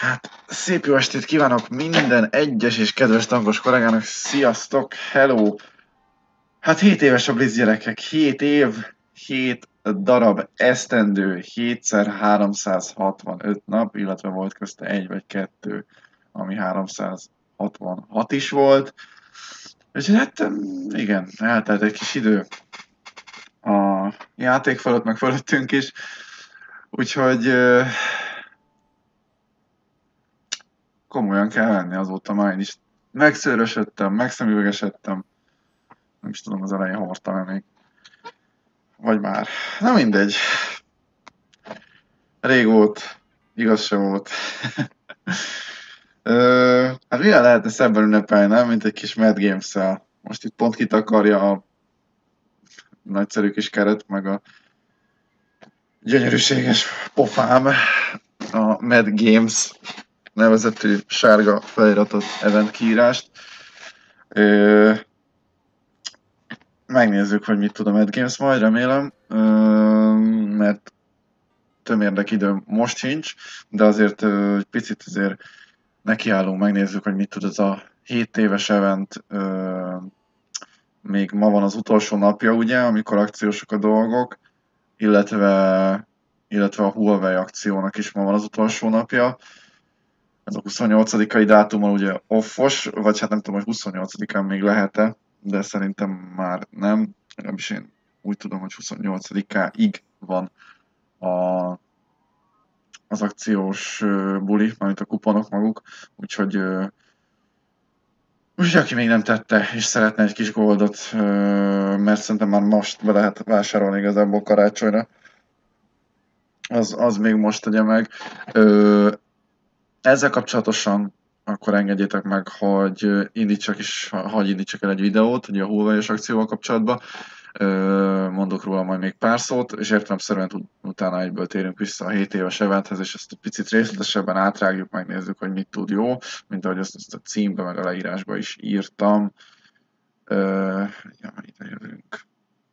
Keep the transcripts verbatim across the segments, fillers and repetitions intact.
Hát, szép jó estét kívánok minden egyes és kedves tankos kollégának. Sziasztok, hello! Hát hét éves a Blitz gyerekek, hét év, hét darab esztendő, hétszer háromszázhatvanöt nap, illetve volt közte egy vagy kettő, ami háromszázhatvanhat is volt. Úgyhogy hát igen, eltelt egy kis idő a játék fölött, meg fölöttünk is. Úgyhogy komolyan kell venni, azóta már én is megszőrösödtem, megszemüvegesedtem. Nem is tudom, az elején hordtam még. Vagy már. Na mindegy. Rég volt, igaz se volt. Ö, hát milyen lehetne szebben ünnepelni, nem? Mint egy kis Mad Games-szel. Most itt pont kitakarja a nagyszerű kis keret, meg a gyönyörűséges pofám a Mad Games nevezetű sárga feliratot event kiírást. Ö, megnézzük, hogy mit tud a Mad Games majd, remélem, ö, mert tömérdek időm most sincs, de azért ö, egy picit azért nekiállunk, megnézzük, hogy mit tud ez a hét éves event. Ö, még ma van az utolsó napja, ugye, amikor akciósok a dolgok, illetve, illetve a Huawei akciónak is ma van az utolsó napja. Ez a huszonnyolcadikai dátumon ugye offos, vagy hát nem tudom, hogy huszonnyolcadikán még lehet-e, de szerintem már nem. Legalábbis én úgy tudom, hogy huszonnyolcadikáig van a, az akciós buli, mármint a kuponok maguk, úgyhogy úgyhogy aki még nem tette, és szeretne egy kis goldot, mert szerintem már most be lehet vásárolni igazából karácsonyra, az, az még most tegye meg. Ezzel kapcsolatosan akkor engedjétek meg, hogy indítsak is, hagyj indítsak el egy videót, ugye a Huawei-es akcióval kapcsolatban. Mondok róla majd még pár szót, és értelemszerűen utána egyből térünk vissza a hét éves eventhez, és ezt egy picit részletesebben átrágjuk, megnézzük, hogy mit tud jó, mint ahogy ezt, ezt a címbe, meg a leírásba is írtam. Ja, ide jövünk.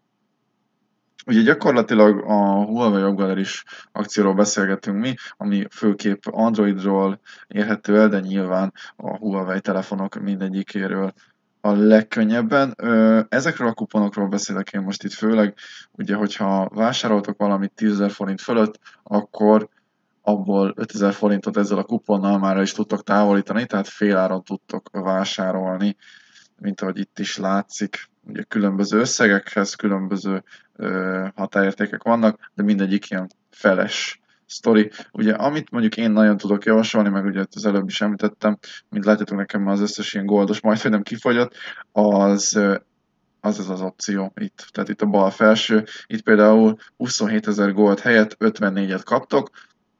Ugye gyakorlatilag a Huawei Augaleris akcióról beszélgetünk mi, ami főképp Androidról érhető el, de nyilván a Huawei telefonok mindegyikéről a legkönnyebben. Ezekről a kuponokról beszélek én most itt főleg, ugye hogyha vásároltok valamit tízezer forint fölött, akkor abból ötezer forintot ezzel a kuponnal már is tudtok távolítani, tehát féláron tudtok vásárolni, mint ahogy itt is látszik. Ugye különböző összegekhez különböző ö, határértékek vannak, de mindegyik ilyen feles sztori. Ugye amit mondjuk én nagyon tudok javasolni, meg ugye az előbb is említettem, mint látjátok nekem már az összes ilyen goldos, majd hogy nem kifogyott, az az az az opció itt. Tehát itt a bal felső, itt például huszonhétezer gold helyett ötvennégyet kaptok,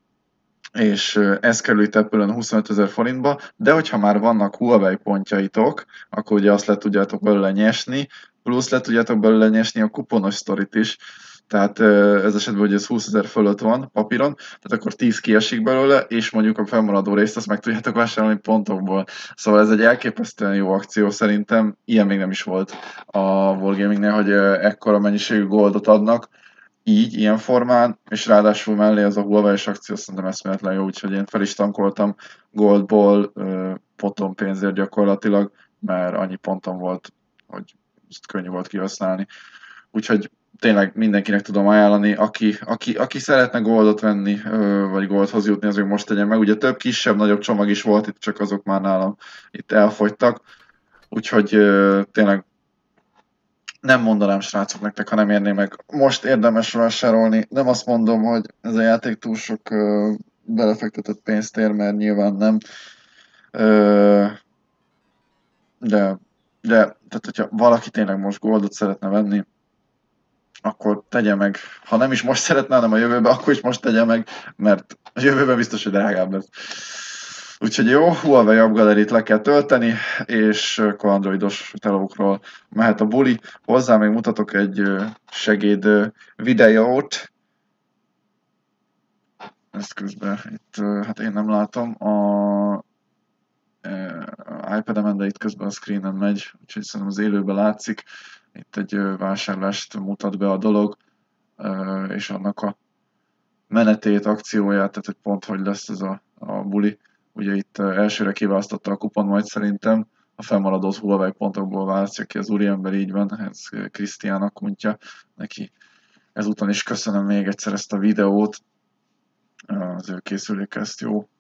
és ez kerül itt Apple-ön huszonötezer forintba, de hogyha már vannak Huawei pontjaitok, akkor ugye azt le tudjátok belőle nyesni, plusz le tudjátok belőle nyesni a kuponos sztorit is, tehát ez esetben ugye ez húszezer fölött van papíron, tehát akkor tíz kiesik belőle, és mondjuk a felmaradó részt azt meg tudjátok vásárolni pontokból. Szóval ez egy elképesztően jó akció szerintem, ilyen még nem is volt a Wargamingnél, hogy ekkora mennyiségű goldot adnak, így, ilyen formán, és ráadásul mellé az a Huawei-s akció szerintem eszméletlen jó, úgyhogy én fel is tankoltam Goldból potom pénzért gyakorlatilag, mert annyi pontom volt, hogy ezt könnyű volt kihasználni. Úgyhogy tényleg mindenkinek tudom ajánlani, aki, aki, aki szeretne Goldot venni, vagy Goldhoz jutni, az még most tegyen meg. Ugye több kisebb, nagyobb csomag is volt, itt csak azok már nálam itt elfogytak. Úgyhogy tényleg nem mondanám, srácok, nektek, ha nem érné meg. Most érdemes vásárolni. Nem azt mondom, hogy ez a játék túl sok uh, belefektetett pénzt ér, mert nyilván nem. Uh, de, de, tehát hogyha valaki tényleg most Goldot szeretne venni, akkor tegye meg. Ha nem is most szeretne, hanem a jövőben, akkor is most tegye meg, mert a jövőben biztos, hogy drágább lesz. Úgyhogy jó, Huawei App Gallery-t le kell tölteni, és akkor androidos telókról mehet a buli. Hozzá még mutatok egy segéd videót. Ezt közben itt, hát én nem látom a iPad-emen, de itt közben a screenen megy, úgyhogy szerintem az élőben látszik. Itt egy vásárlást mutat be a dolog, és annak a menetét, akcióját, tehát hogy pont hogy lesz ez a, a buli. ugye itt elsőre kiválasztotta a kupon, majd szerintem a fennmaradott Huawei pontokból választja ki az úriember, így van, ez Krisztián Akuntja, neki ezúton is köszönöm még egyszer ezt a videót, az ő készüléke ezt jó,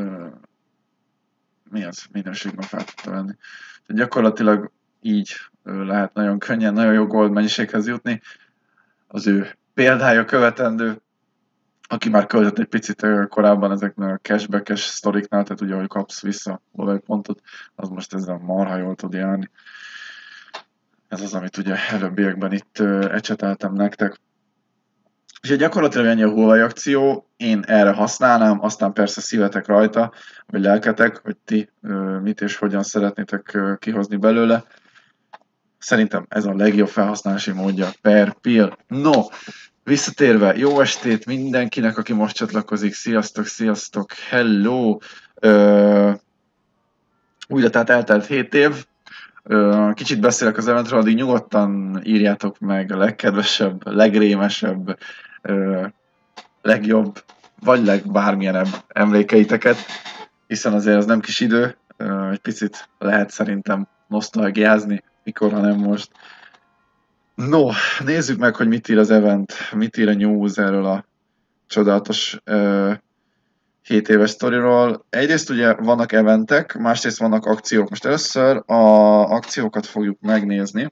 mi az, minőségben fel tudta venni. Tehát gyakorlatilag így lehet nagyon könnyen, nagyon jó gold mennyiséghez jutni, az ő példája követendő, aki már költött egy picit korábban ezeknél a cashback-es sztoriknál, tehát ugye, hogy kapsz vissza Huawei pontot, az most ezzel marha jól tud járni. Ez az, amit ugye előbbiekben itt ecseteltem nektek. És gyakorlatilag ennyi a Huawei akció, én erre használnám, aztán persze szívetek rajta, vagy lelketek, hogy ti mit és hogyan szeretnétek kihozni belőle. Szerintem ez a legjobb felhasználási módja per pill. No, visszatérve, jó estét mindenkinek, aki most csatlakozik. Sziasztok, sziasztok, hello! Ö, újra tehát eltelt hét év. Ö, kicsit beszélek az eventről, addig nyugodtan írjátok meg a legkedvesebb, legrémesebb, ö, legjobb, vagy legbármilyenebb emlékeiteket, hiszen azért az nem kis idő, ö, egy picit lehet szerintem nosztalgiázni, mikor, ha nem most. No, nézzük meg, hogy mit ír az event, mit ír a news erről a csodálatos uh, hét éves sztoriról. Egyrészt ugye vannak eventek, másrészt vannak akciók. Most először a akciókat fogjuk megnézni.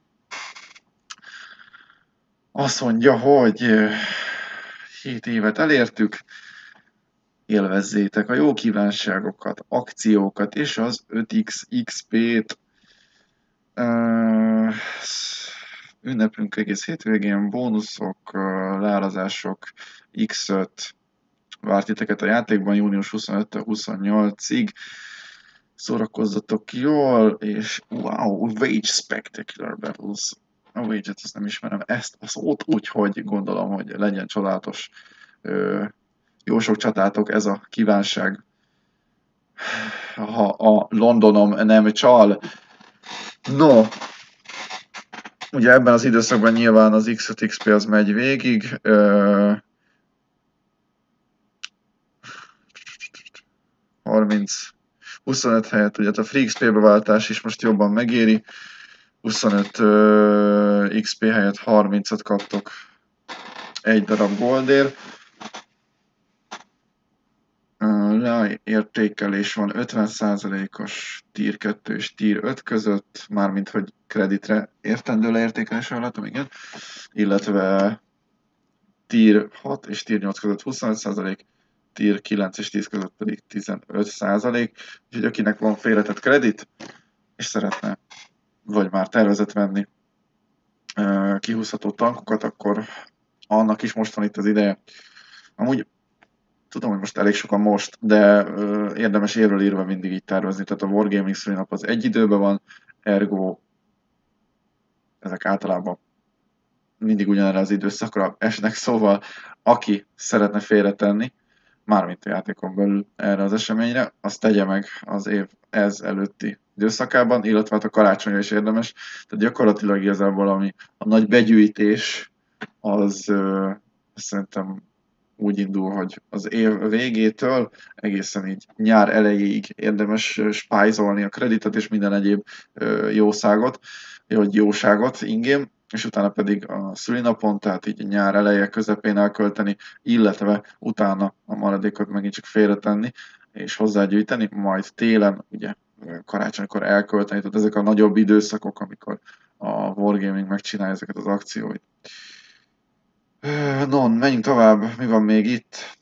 Azt mondja, hogy hét évet elértük, élvezzétek a jó kívánságokat, akciókat és az öt x iksz pé-t. Uh, ünnepünk egész hétvégén, bónuszok, leárazások, iksz öt, várt titeket a játékban június huszonötödikétől huszonnyolcadikáig. Szórakozzatok jól, és wow, Wage Spectacular Battles. A Wage-et azt nem ismerem, ezt a szót úgy, hogy gondolom, hogy legyen csodálatos. Jó sok csatátok, ez a kívánság. Ha a Londonom nem csal. No, ugye ebben az időszakban nyilván az iksz öt iksz pé az megy végig. harminc, huszonöt helyett, ugye a Free iksz pé beváltás is most jobban megéri. huszonöt uh, iksz pé helyett harmincat kaptok egy darab goldért. Uh, leértékelés van ötven százalékos tier kettő és tier öt között, mármint hogy kreditre értendő leértékelésről látom, igen. Illetve tier hat és tier nyolc között huszonöt százalék, tier kilenc és tíz között pedig tizenöt százalék. Úgyhogy akinek van félretett kredit, és szeretne, vagy már tervezett venni uh, kihúzható tankokat, akkor annak is most van itt az ideje. Amúgy tudom, hogy most elég sokan most, de uh, érdemes érről írva mindig így tervezni. Tehát a Wargaming szülinap az egy időben van, ergo ezek általában mindig ugyanerre az időszakra esnek, szóval aki szeretne félretenni, mármint a játékon belül erre az eseményre, azt tegye meg az év ez előtti időszakában, illetve hát a karácsonyra is érdemes. Tehát gyakorlatilag igazából ami a nagy begyűjtés, az uh, szerintem úgy indul, hogy az év végétől egészen így nyár elejéig érdemes spájzolni a kreditet és minden egyéb uh, jószágot, vagy jóságot ingém, és utána pedig a szülinapon, tehát így nyár eleje közepén elkölteni, illetve utána a maradékot megint csak félretenni, és hozzágyűjteni, majd télen, ugye karácsonykor elkölteni, tehát ezek a nagyobb időszakok, amikor a Wargaming megcsinálja ezeket az akcióit. No, menjünk tovább, mi van még itt?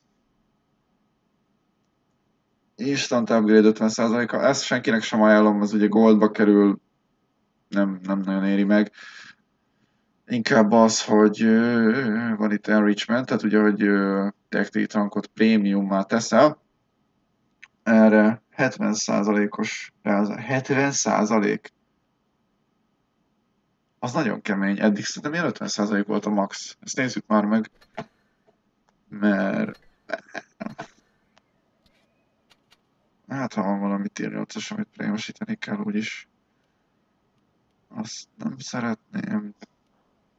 Instant upgrade ötven százaléka, ezt senkinek sem ajánlom, az ugye goldba kerül, nem, nem nagyon éri meg. Inkább az, hogy van itt enrichment, tehát ugye, hogy tactical tankot prémiummá teszel, erre hetven százalékos, hetven százalék, az nagyon kemény, eddig szerintem ilyen ötven százalék volt a max, ezt nézzük már meg, mert hát ha van valami tier nyolcas, amit prémosítani kell úgyis, azt nem szeretném.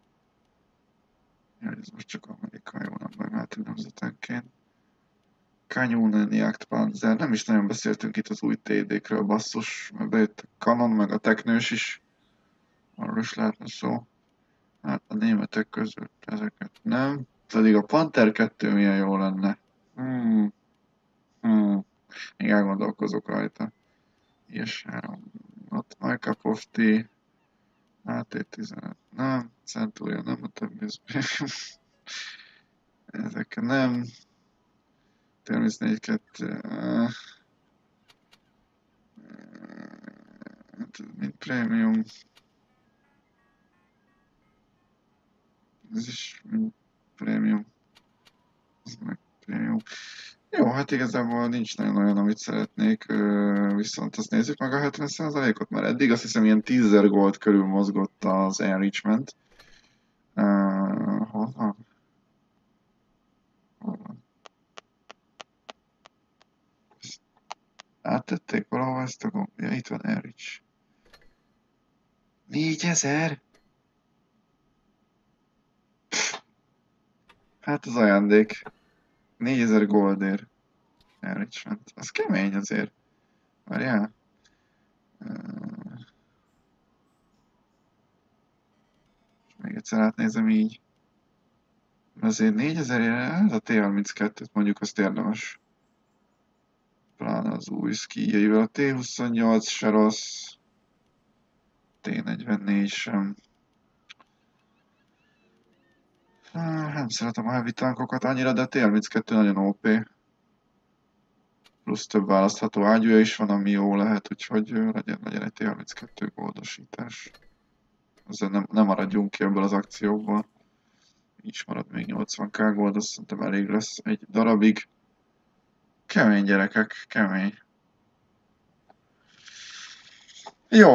Ja, ez most csak Amerika, jó, nem baj, mehetünk nemzetenként. Canyon Jagdpanzer. Nem is nagyon beszéltünk itt az új té dé-kről, basszus. Mert bejött a Canon, meg a Teknős is. Arról is lehetne szó. Hát a németek között ezeket nem. Pedig a Panther kettő milyen jó lenne. Hmm. Hmm. Még elgondolkozok rajta. És három. Ott My Cup of Tea. á té tizenöt. Nem. Centurion nem, a többi. Ezek nem. Természetesen kettő. Mint prémium. Ez is mint prémium. Ez meg prémium. Jó, hát igazából nincs nagyon olyan, amit szeretnék, viszont azt nézzük meg a hetven százalékot, mert eddig azt hiszem ilyen tízezer gold körül mozgott az enrichment. Uh, hol van? Hol van? Áttették valahol ezt a gomb... Ja, itt van enrich. négyezer? Hát az ajándék. négyezer goldért. Enrichment. Az kemény azért. Várjál. Uh, még egyszer átnézem így. Azért négyezerére ez a té harminckettőt mondjuk azt érdemes. Pláne az új szkíjeivel. A té huszonnyolc se rossz. té negyvennégy sem. Nem szeretem a heavy tankokat annyira, de a té harminckettő nagyon ó pé. Plusz több választható ágyúja is van, ami jó lehet, úgyhogy legyen, legyen egy té harminckettő goldosítás. Ezzel nem, nem maradjunk ki ebből az akcióból. Így marad még nyolcvan ká gold, azt szerintem elég lesz egy darabig. Kemény gyerekek, kemény. Jó.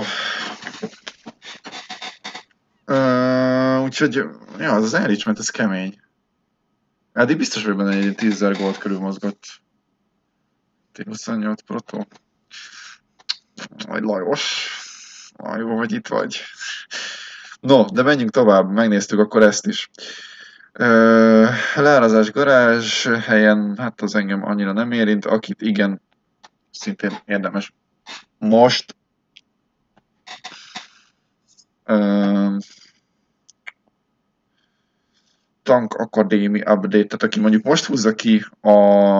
Uh, úgyhogy, ja, az az enrichment, ez kemény. Eddig biztos vagyok benne, hogy egy tízezer gold körül mozgott. té huszonnyolc Proto. Vagy Lajos. Ah, jó, hogy itt vagy. No, de menjünk tovább, megnéztük akkor ezt is. Uh, leárazás garázs helyen, hát az engem annyira nem érint, akit igen, szintén érdemes. Most uh, Tank Academy update, tehát aki mondjuk most húzza ki a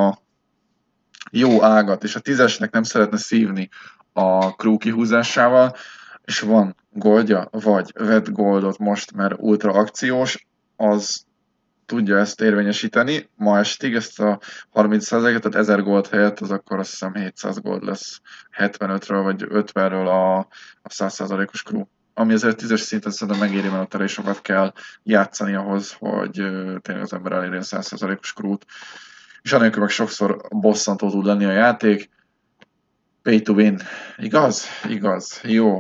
jó ágat, és a tízesnek nem szeretne szívni a crew kihúzásával, és van goldja, vagy vett goldot most, mert ultra akciós, az tudja ezt érvényesíteni. Ma estig ezt a harminc százalékot, tehát ezer gold helyett, az akkor azt hiszem hétszáz gold lesz hetvenötről vagy ötvenről a, a száz százalékos crew. Ami azért tízes szinten szerintem megéri, mert ott elég sokat kell játszani ahhoz, hogy tényleg az ember elérjen száz százalékos crew-t. És anélkül meg sokszor bosszantó tud lenni a játék. Pay to win. Igaz? Igaz. Jó.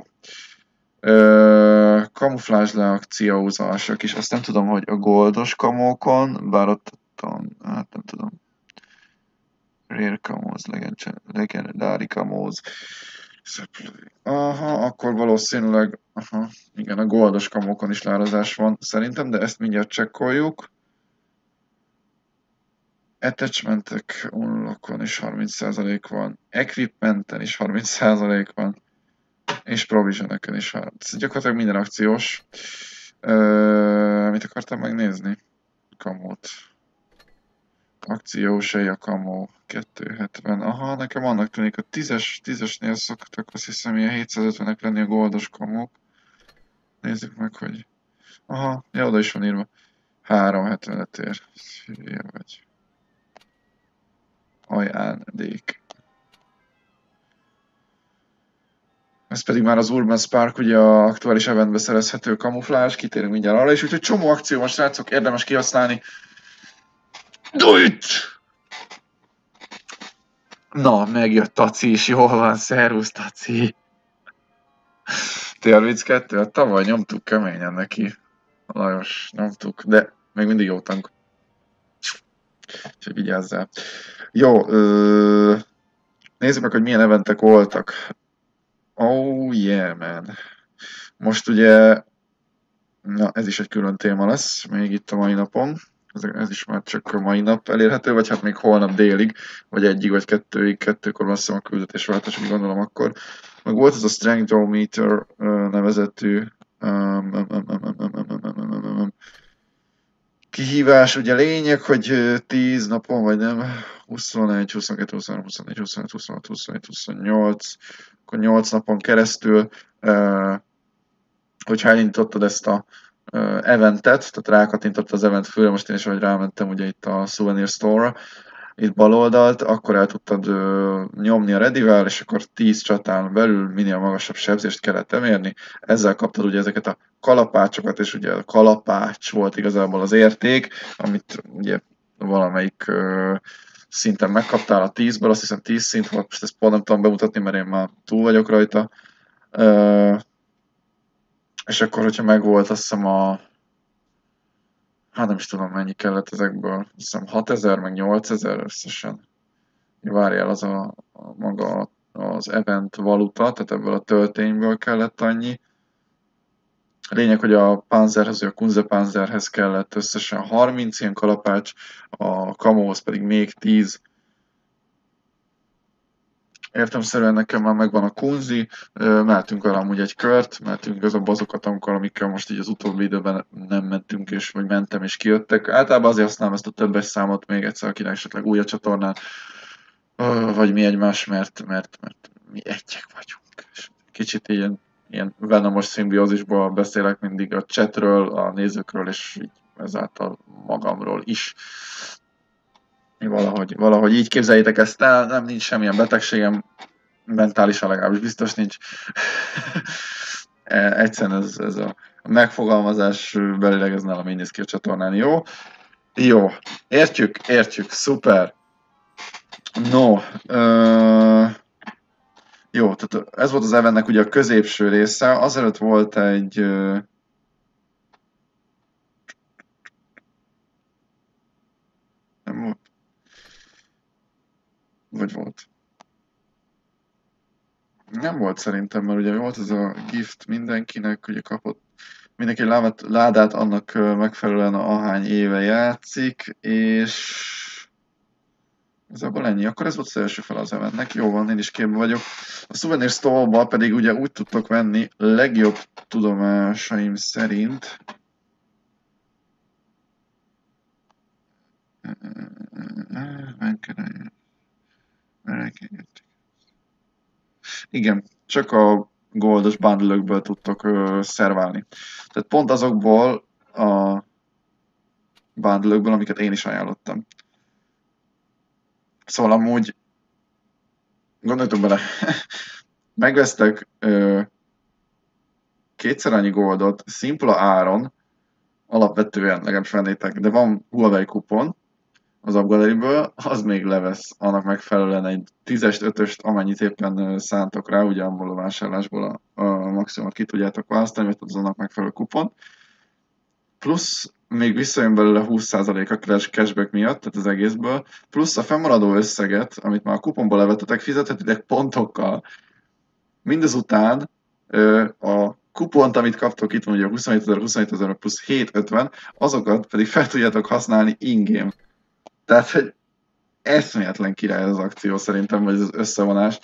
Kamuflázs leakciózások is. Azt nem tudom, hogy a goldos kamókon, bár ott, hát nem tudom. Rare kamóz, legendári kamóz. Aha, akkor valószínűleg, aha, igen, a goldos kamókon is leárazás van szerintem, de ezt mindjárt csekkoljuk. Attachmentek unlockon is harminc százalék van, equipmenten is harminc százalék van, és provisionökön is van. Ez gyakorlatilag minden akciós. Uh, mit akartam megnézni? Kamót. Akciós a kamó kétszázhetven. Aha, nekem annak tűnik, a tízes, tízesnél szoktak azt hiszem ilyen hétszázötvenek lenni a goldos kamók. Nézzük meg, hogy... Aha, ja, oda is van írva. háromszázhetvenöt ér. Hülye vagy. Ajándék. Ez pedig már az Urban Spark, ugye a aktuális eventbe szerezhető kamuflázs, kitérünk mindjárt arra is, úgyhogy csomó akció van, srácok, érdemes kihasználni. Do it! Na, megjött Taci is, jól van, szervusz Taci. té harminckettő, hát tavaly nyomtuk keményen neki. Lajos, nyomtuk, de még mindig jó tank. Úgyhogy vigyázzál. Jó, ö... nézzük meg, hogy milyen eventek voltak. Oh yeah, man. Most ugye, na ez is egy külön téma lesz, még itt a mai napon. ez, ez is már csak a mai nap elérhető, vagy hát még holnap délig, vagy egyig, vagy kettőig, kettőkor azt hiszem a küldetésváltás, úgy gondolom akkor. Meg volt ez a Strengthometer nevezetű um, um, um, um, um, um, um, um, um, um, kihívás, ugye lényeg, hogy tíz napon, vagy nem, huszonegy, huszonkettő, huszonhárom, huszonnégy, huszonöt, huszonhat, huszonhét, huszonnyolc, akkor nyolc napon keresztül, hogyha elindítottad ezt a eventet, tehát rákattintott az event főre, most én is, ahogy rámentem ugye itt a Souvenir Store-ra, itt bal oldalt, akkor el tudtad ö, nyomni a Redivel, és akkor tíz csatán belül minél magasabb sebzést kellett emérni. Ezzel kaptad ugye ezeket a kalapácsokat, és ugye a kalapács volt igazából az érték, amit ugye valamelyik ö, szinten megkaptál a tízből, azt hiszem tíz szint volt, most ezt pont nem tudom bemutatni, mert én már túl vagyok rajta. Ö, és akkor, hogyha megvolt, azt hiszem a hát nem is tudom mennyi kellett ezekből, azt hiszem hatezer meg nyolcezer összesen. Várjál, az a, a maga az event valuta, tehát ebből a töltényből kellett annyi. Lényeg, hogy a Panzerhez, vagy a Kunze Panzerhez kellett összesen harminc ilyen kalapács, a Kamóhoz pedig még tíz. Értelemszerűen nekem már megvan a Kunzi, mehetünk arra amúgy egy kört, mehetünk azokba azokat, amikor, amikkel most így az utóbbi időben nem mentünk, és vagy mentem és kijöttek. Általában azért használom ezt a többes számot még egyszer, akinek esetleg új a csatornán, vagy mi egymás, mert, mert, mert mi egyek vagyunk. És kicsit ilyen, ilyen venomos szimbiózisból beszélek mindig a chatről, a nézőkről, és így ezáltal magamról is. Valahogy, valahogy így képzeljétek ezt el, nem nincs semmilyen betegségem, mentálisan legalábbis biztos nincs. Egyszerűen ez, ez a megfogalmazás belileg ez nálam így néz ki a csatornán. Jó? Jó. Értjük? Értjük. Szuper. No. Uh, jó, tehát ez volt az eventnek ugye a középső része. Azelőtt volt egy... Uh, nem volt? Vagy volt? Nem volt szerintem, mert ugye volt ez a gift mindenkinek, ugye kapott mindenki ládát, ládát annak megfelelően ahány éve játszik, és igazából ennyi. Akkor ez volt az első fel az eventnek. Jó van, én is képben vagyok. A Souvenir Store-ba pedig ugye úgy tudtok venni legjobb tudomásaim szerint. Igen, csak a goldos bundle-ökből tudtok ö, szerválni. Tehát pont azokból a bundle-ökből, amiket én is ajánlottam. Szóval amúgy gondoljatok bele, megvesztek ö, kétszer annyi goldot szimpla áron, alapvetően legalábbis vennétek, de van Huawei kupon az Upgallery-ből, az még levesz annak megfelelően egy tízest, ötöst, amennyit éppen szántok rá, ugye abból a vásárlásból a, a maximumot ki tudjátok választani, vagy az annak megfelelő kupon. Plusz még visszajön belőle húsz százalék a cashback miatt, tehát az egészből, plusz a fennmaradó összeget, amit már a kuponból levettetek, fizethetitek pontokkal. Mindezután a kupont, amit kaptok itt, mondja huszonhét ezer, huszonhét ezer plusz hétszázötven, azokat pedig fel tudjátok használni in-game. Tehát, hogy eszméletlen király az akció szerintem, vagy az összevonás.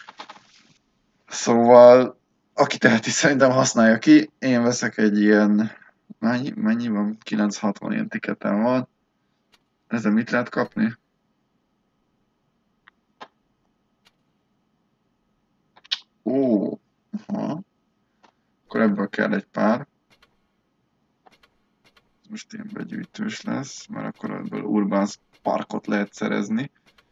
Szóval, aki teheti, szerintem használja ki. Én veszek egy ilyen, mennyi, mennyi van? kilencszázhatvan ilyen tiketem van. Ezzel mit lehet kapni? Ó, aha. Akkor ebből kell egy pár. Most ilyen begyűjtős lesz, mert akkor ebből Urban Sparkot lehet szerezni.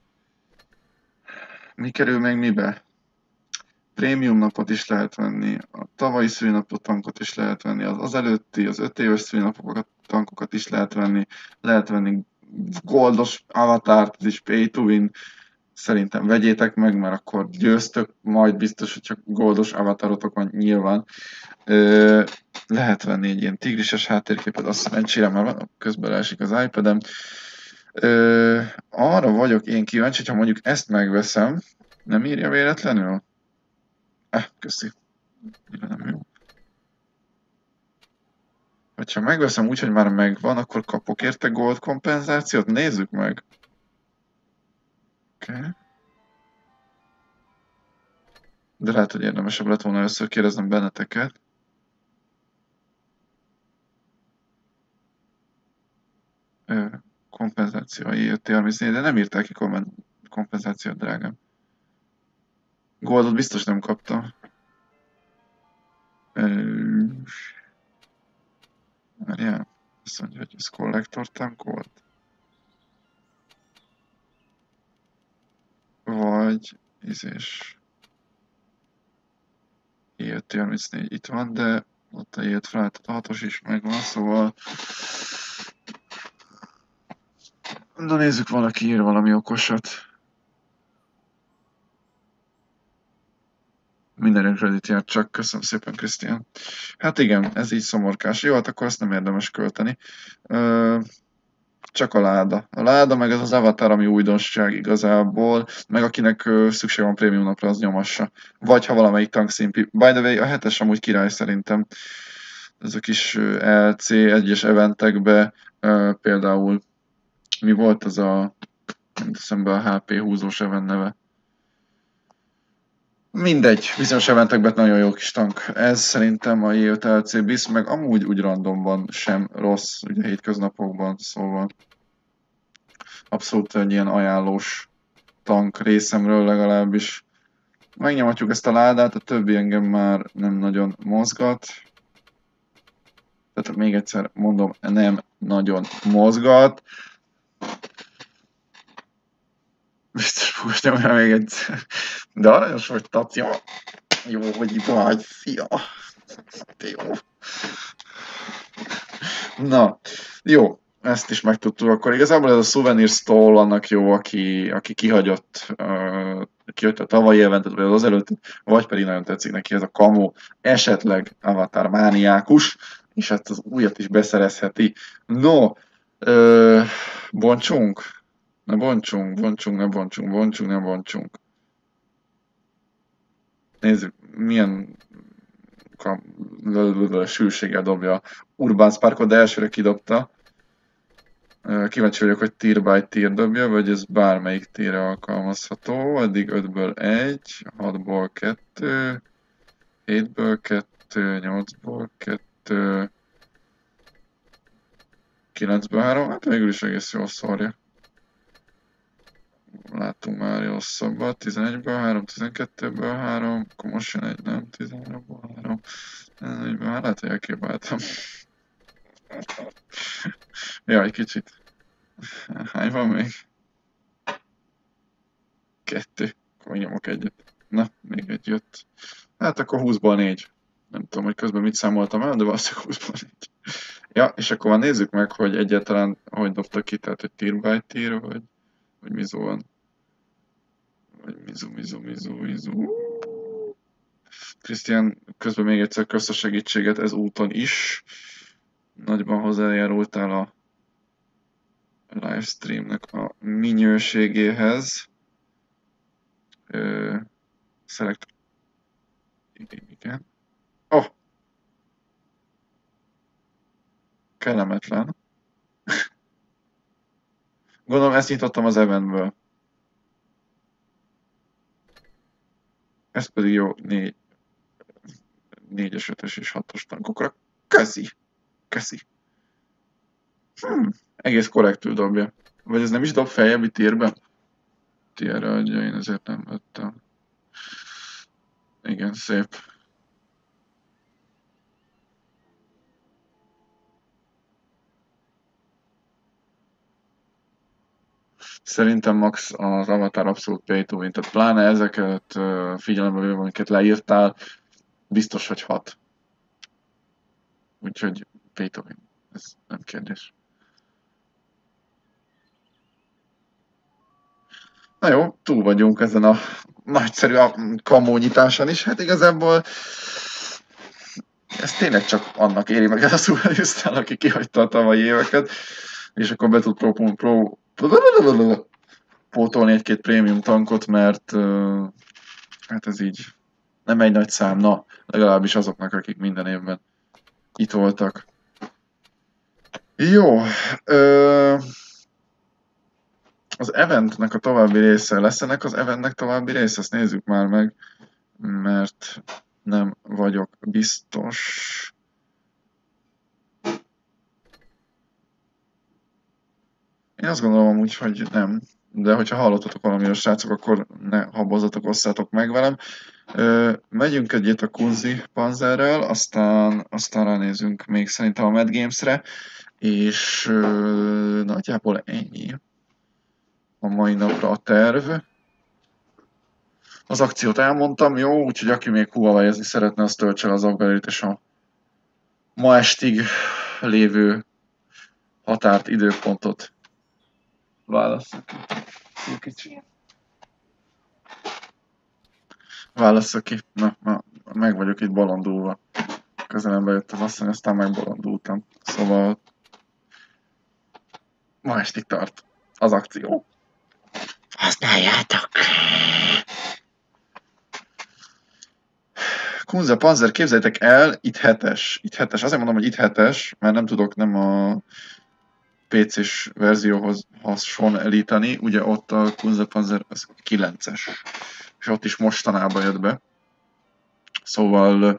Mi kerül még mibe? Prémium napot is lehet venni, a tavalyi szülinapot tankot is lehet venni, az, az előtti, az öt éves szülinapokat, tankokat is lehet venni, lehet venni goldos avatárt is, pay to win. Szerintem vegyétek meg, mert akkor győztök, majd biztos, hogy csak goldos avatarotok van nyilván. Ö, lehet venni egy ilyen tigrises háttérképet, azt szerencsére már közben esik az iPad-em. Ö, arra vagyok én kíváncsi, hogyha mondjuk ezt megveszem, nem írja véletlenül? Eh, köszi. Nem jó. Ha megveszem úgy, hogy már megvan, akkor kapok érte gold kompenzációt? Nézzük meg. Oké. Okay. De lehet, hogy érdemesebb lett volna először kérdeznem benneteket. Ö, kompenzáció, jött élmény, de nem írták ki kompenzációt, drágám. Goldot biztos nem kaptam. Várjál, azt mondja, hogy ez collector time gold. Vagy ízés. Jött harmincnégy itt van, de ott a jött fel, tehát a hatos is megvan, szóval... Na nézzük, valaki ír valami okosat. Mindenünk Reddit jár csak, köszönöm szépen, Krisztián. Hát igen, ez így szomorkás. Jó, hát akkor azt nem érdemes költeni. Ö, csak a láda. A láda, meg ez az avatar, ami újdonság igazából, meg akinek szükség van prémium napra, az nyomassa. Vagy ha valamelyik tankszínpi. By the way, a hetes amúgy király szerintem. Ez a kis el cé egyes eventekbe, például mi volt az a, nem teszem be a há pé húzós event neve. Mindegy, bizonyos eventekben nagyon jó kis tank. Ez szerintem a jé öt el cé bisz, meg amúgy úgy randomban sem rossz, ugye hétköznapokban, szóval abszolút egy ilyen ajánlós tank részemről legalábbis. Megnyomatjuk ezt a ládát, a többi engem már nem nagyon mozgat. Tehát még egyszer mondom, nem nagyon mozgat. Biztos fogos nyomja még egyszer. De aranyos vagy, Tatja. Jó, hogy vagy, szia. Jó. Na, jó. Ezt is megtudtuk. Akkor igazából ez a Souvenir Stall annak jó, aki, aki kihagyott, uh, kijött a tavalyi eventet, vagy az előtt, vagy pedig nagyon tetszik neki ez a kamu, esetleg avatar mániákus, és hát az újat is beszerezheti. No, uh, bontsunk? Ne bontsunk, bontsunk, ne bontsunk, bontsunk, ne bontsunk. Nézzük, milyen sűrűséggel dobja Urban Sparkot, de elsőre kidobta. Kíváncsi vagyok, hogy tier by tier dobja, vagy ez bármelyik tierre alkalmazható. Eddig ötből egy, hatból kettő, hétből kettő, nyolcból kettő, kilencből három, hát végül is egész jól szórja. Látunk már rosszabbat, tizenegyből három, tizenkettőből három, akkor most jön egy, nem, tizenháromból három, tizenegyből három, lehet, hogy elképáltam. Ja, egy kicsit. Hány van még? Kettő. Akkor nyomok egyet. Na, még egy jött. Hát akkor húszból négy. Nem tudom, hogy közben mit számoltam el, de valószínűleg húszból négy. Ja, és akkor már nézzük meg, hogy egyáltalán hogy dobtak ki, tehát hogy tier by tier, vagy, vagy mizu van. Vagy mizu, mizu, mizu, mizu. Krisztián, közben még egyszer kösz a segítséget ez úton is. Nagyban hozzájárultál a livestreamnek a minőségéhez. Ö, select. Igen, igen. Oh! Kellemetlen. Gondolom ezt nyitottam az eventből. Ez pedig jó, négy, négyes, ötös és hatos tankokra. Köszi! Köszi! Hmm, egész korrektül dobja. Vagy ez nem is dob feljebbi tírbe? Tírre adja, én ezért nem vettem. Igen, szép. Szerintem max az Avatar abszolút pay to win, tehát pláne ezeket figyelembe véve, amiket leírtál, biztos, hogy hat. Úgyhogy pay to win, ez nem kérdés. Na jó, túl vagyunk ezen a nagyszerű kamónyitáson is, hát igazából ez tényleg csak annak éri meg ez a Souvenir, aki kihagyta a tavalyi éveket, és akkor be tud pro, pro, pro, pótolni egy-két prémium tankot, mert uh, hát ez így nem egy nagy szám, na, legalábbis azoknak, akik minden évben itt voltak. Jó. Ö, az eventnek a további része. Lesz ennek az eventnek további része? Ezt nézzük már meg, mert nem vagyok biztos. Én azt gondolom amúgy, hogy nem. De hogyha hallottatok valamiről, srácok, akkor ne habozzatok, osszátok meg velem. Ö, megyünk egyet a Kunzi Panzerrel, aztán, aztán ránézünk még szerintem a Mad Games-re, és ö, nagyjából ennyi a mai napra a terv. Az akciót elmondtam, jó, úgyhogy aki még Huawei-ezni szeretne, az töltse le az Upgrade-t és a ma estig lévő határt, időpontot válassza ki. Jó kicsi. Válassza ki. Na, na, meg vagyok itt bolondulva. Közelembe jött az asszony, aztán megbolondultam. Szóval ma estig tart az akció. Használjátok! Kunze Panzer, képzeljétek el, itt hetes. Itt hetes. Azért mondom, hogy itt hetes, mert nem tudok nem a pé cés verzióhoz hasonlítani. Ugye ott a Kunze Panzer az kilences. És ott is mostanában jött be. Szóval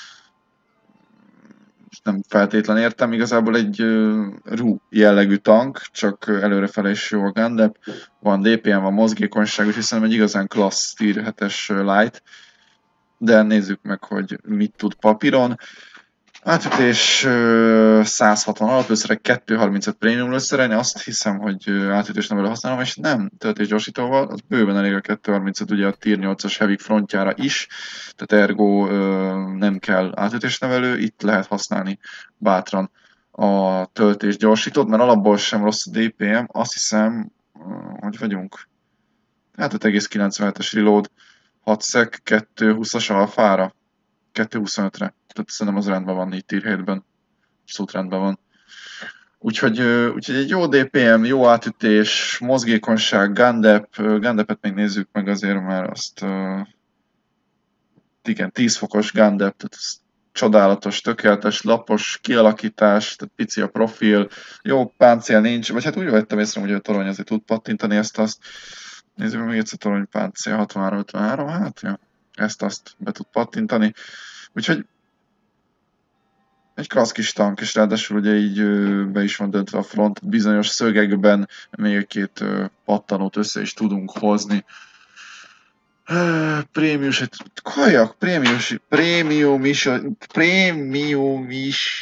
nem feltétlen értem, igazából egy uh, R U jellegű tank, csak előrefele is jó a Gundam. Van dé pé em, van mozgékonyság, úgyhogy szerintem egy igazán klassz tier hetes light. De nézzük meg, hogy mit tud papíron. Átütés uh, száz hatvan alaplőszerek, kétszázharmincöt prémium lőszerelni, azt hiszem, hogy átütés nevelő használom, és nem töltés gyorsítóval, az bőven elég a kétszázharmincöt ugye a tier nyolcas Heavy frontjára is, tehát ergo uh, nem kell átütés nevelő, itt lehet használni bátran a töltés gyorsítót, mert alapból sem rossz a dé pé em, azt hiszem, uh, hogy vagyunk, hát öt egész kilencvenhetes reload, hat szek, kétszázhúszas alfára, kétszázhuszonötre. Tehát szerintem az rendben van így tier hétben. Abszolút rendben van. Úgyhogy, úgyhogy egy jó dé pé em, jó átütés, mozgékonyság, Gundap. Gundapet még nézzük meg azért, mert azt igen, tíz fokos Gundap, tehát ez csodálatos, tökéletes, lapos kialakítás, tehát pici a profil, jó páncél nincs, vagy hát úgy vettem észre, hogy a torony azért tud pattintani ezt-azt. Nézzük meg még egyszer torony páncél, hatvanhárom ötvenhárom, hát ja, ezt-azt be tud pattintani. Úgyhogy egy klassz kis tank, és ráadásul ugye így be is van döntve a front, bizonyos szögekben még egy-két pattanót össze is tudunk hozni. Prémius, kajak, prémius, prémium is, prémium is.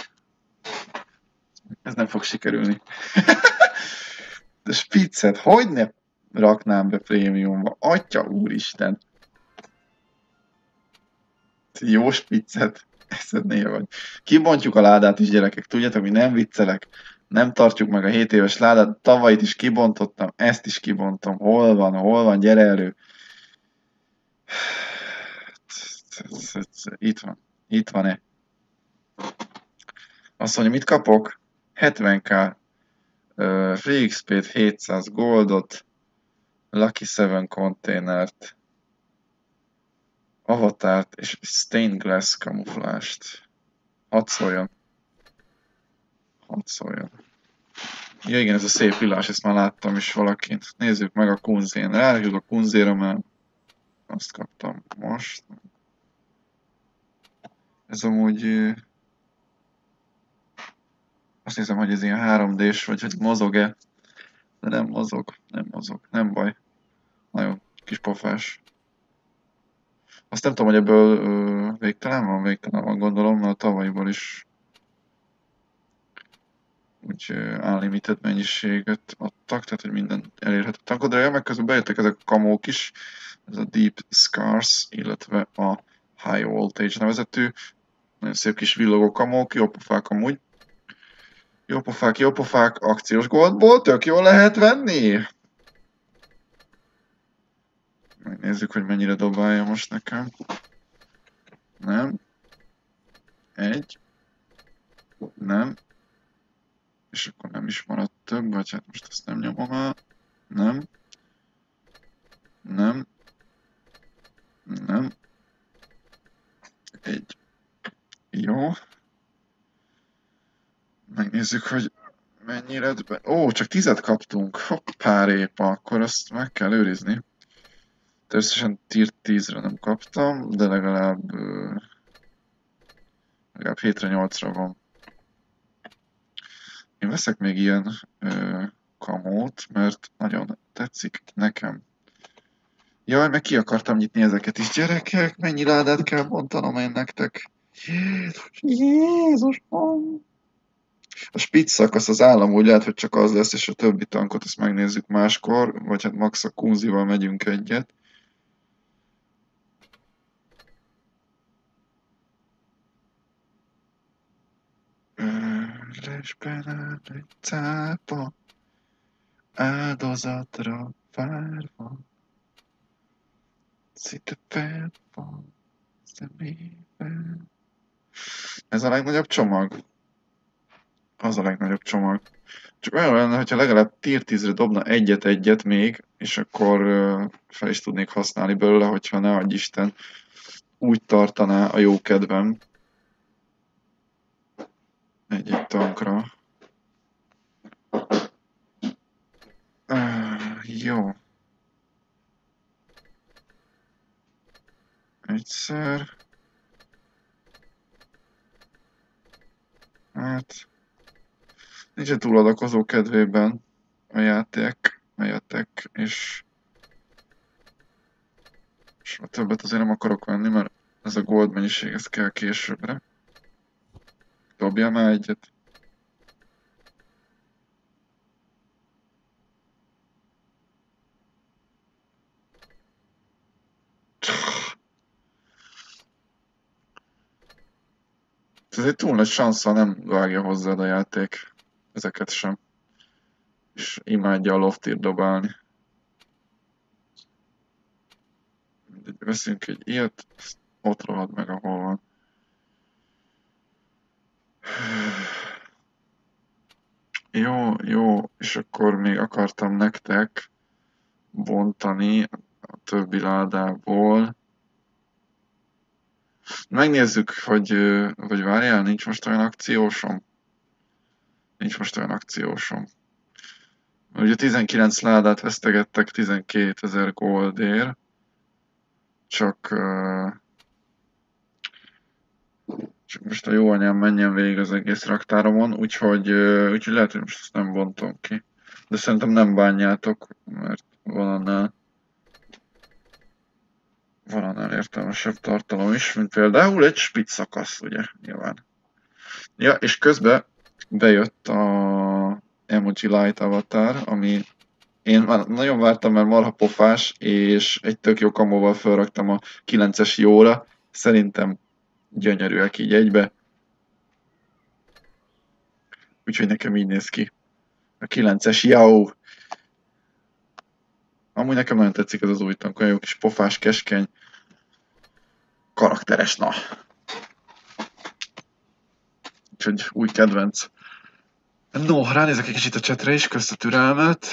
Ez nem fog sikerülni. De spiccet, hogy ne raknám be prémiumba? Atya úristen! Jó spiccet. Eszednél vagy. Kibontjuk a ládát is, gyerekek. Tudjátok, mi nem viccelek. Nem tartjuk meg a hét éves ládát. Tavalyit is kibontottam, ezt is kibontom. Hol van, hol van, gyere elő. Itt van. Itt van-e? Azt mondja, mit kapok? hetven ká. Uh, Free iksz pét, hétszáz goldot. Lucky seven konténert. Avatárt és stained glass kamuflást. Hadd szóljon. Hadd szóljon. Ja igen, ez a szép villás, ezt már láttam is valakin. Nézzük meg a Kunzén. Rájuk a Kunzéra, mert azt kaptam most. Ez amúgy... Azt hiszem, hogy ez ilyen három dés, vagy hogy mozog-e. De nem mozog, nem mozog, nem baj. Nagyon kis pofás. Azt nem tudom, hogy ebből ö, végtelen van, végtelen van gondolom, mert a tavalyiból is úgy unlimited mennyiséget adtak, tehát hogy minden elérhető tankodra, meg közben bejöttek ezek a kamók is, ez a Deep Scars, illetve a High Voltage nevezetű, nagyon szép kis villogó kamók, jó pofák amúgy. Jó pofák, jó pofák, akciós goldból, tök jól lehet venni! Megnézzük, hogy mennyire dobálja most nekem. Nem. Egy. Nem. És akkor nem is maradt több, vagy hát most ezt nem nyomom el. Nem. Nem. Nem. Egy. Jó. Megnézzük, hogy mennyi lett be. Ó, csak tízet kaptunk. Hopp, pár épa, akkor azt meg kell őrizni. Természetesen tier tízre nem kaptam, de legalább, legalább hétre nyolcra van. Én veszek még ilyen ö, kamót, mert nagyon tetszik nekem. Jaj, meg ki akartam nyitni ezeket is. Gyerekek, mennyi ládát kell bontanom én nektek? Jézus, Jézusom! A spitz szakasz az állam úgy lehet, hogy csak az lesz, és a többi tankot ezt megnézzük máskor, vagy hát max a Kunzival megyünk egyet. Lesben áll egy cápa, áldozatra várva, szinte fel van szemében. Ez a legnagyobb csomag. Az a legnagyobb csomag. Csak olyan lenne, hogyha legalább tier tízre dobna egyet-egyet még, és akkor fel is tudnék használni belőle, hogyha ne adj Isten úgy tartaná a jó kedvem egy-egy tankra. Uh, jó. Egyszer. Hát... Nincsen túl adakozó kedvében a játék, a játék, és... és a többet azért nem akarok venni, mert ez a gold mennyiség, ez kell későbbre. Dobjál már egyet. Ez egy túl nagy sanszal nem vágja hozzád a játék. Ezeket sem. És imádja a loftírt dobálni. Veszünk egy ilyet, ott rohad meg, ahol van. Jó, jó, és akkor még akartam nektek bontani a többi ládából. Megnézzük, hogy, vagy várjál, nincs most olyan akciósom? Nincs most olyan akciósom. Ugye tizenkilenc ládát vesztegettek tizenkétezer goldért, csak, csak most a jó anyám menjen végig az egész raktáromon, úgyhogy, úgyhogy lehet, hogy most ezt nem bontom ki. De szerintem nem bánjátok, mert van annál, van annál értelmesebb tartalom is, mint például egy spitz szakasz, ugye, nyilván. Ja, és közben bejött a Emoji Light avatar, ami én már nagyon vártam, mert marha pofás, és egy tök jó kamóval felraktam a kilences jóra. Szerintem gyönyörűek így egybe. Úgyhogy nekem így néz ki. A kilences jó. Amúgy nekem nagyon tetszik ez az új tank, olyan jó kis pofás, keskeny, karakteres, na. Úgyhogy új kedvenc. No, ránézek egy kicsit a chatre is, közt a türelmet.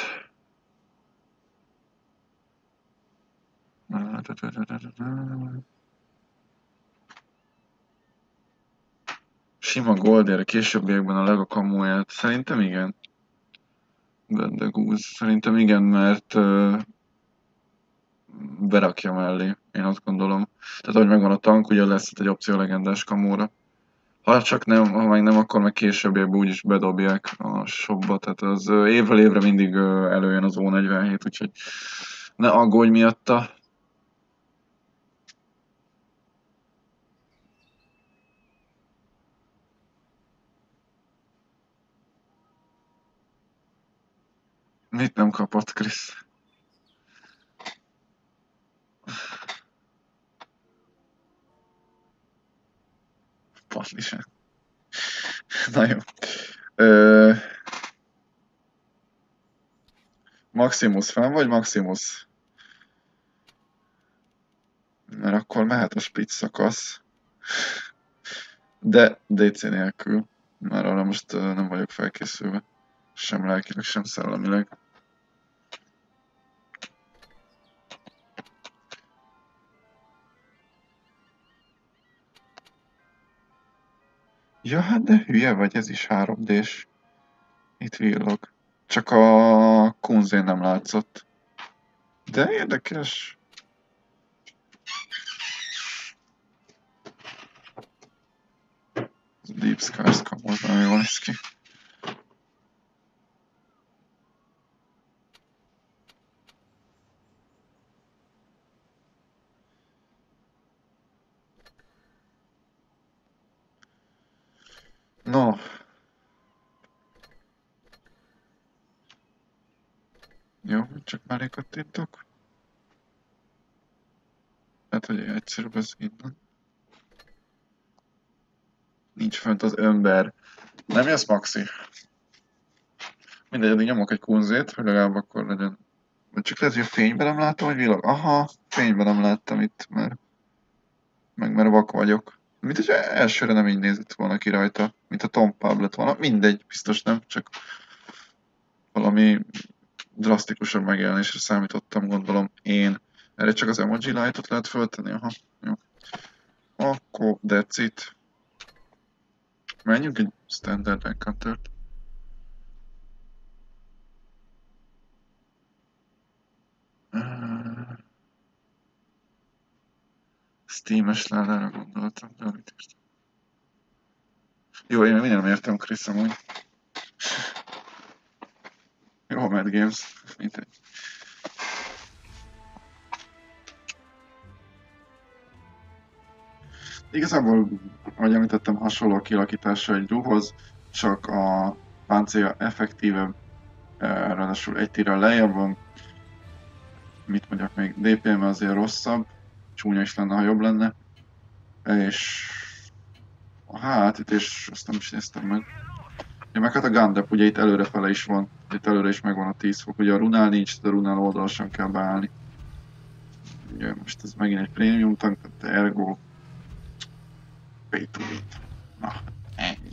Sima goldért a későbbiekben a Lego kamóját. Szerintem igen. Bendegúz. Szerintem igen, mert uh, berakja mellé, én azt gondolom. Tehát ahogy megvan a tank, ugye lesz egy opció legendás kamóra. Ha csak nem, ha meg nem, akkor meg későbbiekben úgyis bedobják a shopba. Tehát az uh, évről évre mindig uh, előjön az O negyvenhét, úgyhogy ne aggódj miatta. Mit nem kapott, Krisz? Patli sem. Na jó. Ö... Maximus fenn vagy Maximus? Mert akkor mehet a spitz szakasz. De dé cé nélkül. Már arra most nem vagyok felkészülve. Sem lelkileg, sem szellemileg. Ja, hát de hülye vagy, ez is három dés. Itt villog. Csak a kunzén nem látszott. De érdekes. Deep Scars kamóz, nagyon jól néz ki. No. Jó, csak mellé kattintok. Hát, hogy egyszerűbb ez innen. Nincs fönt az ember. Nem jössz, Maxi? Mindegy, addig nyomok egy kunzét, hogy legalább akkor legyen. Vagy csak lehet, hogy a fényben nem látom, hogy villag. Aha, fényben nem láttam itt, mert meg mert vak vagyok. Mint hogy elsőre nem így nézett volna ki rajta, mint a tompább lett volna. Mindegy, biztos nem, csak valami drasztikusabb megjelenésre számítottam, gondolom én. Erre csak az emoji light-ot lehet föltenni, aha, jó. Akkor that's it. Menjünk egy standard encounter-t. Steam-es ládára gondoltam, de amit is. Jó, én még nem értem Chris amúgy. Jó, Mad Games, mindegy. Igazából, ahogy említettem, hasonló a kialakítása egy Druhoz, csak a páncélja effektívebb, ráadásul egy tírral lejjebb van. Mit mondjak még, dé pé em azért rosszabb, csúnya is lenne, ha jobb lenne. És a hátütés, azt nem is néztem meg. Ja, meg hát a Gundap, ugye itt előrefele is van, itt előre is megvan a tíz fok, ugye a runál nincs, de a runál oldal sem kell beállni. Ugye most ez megint egy prémium tank, tehát ergo pay to win. Na, ennyi.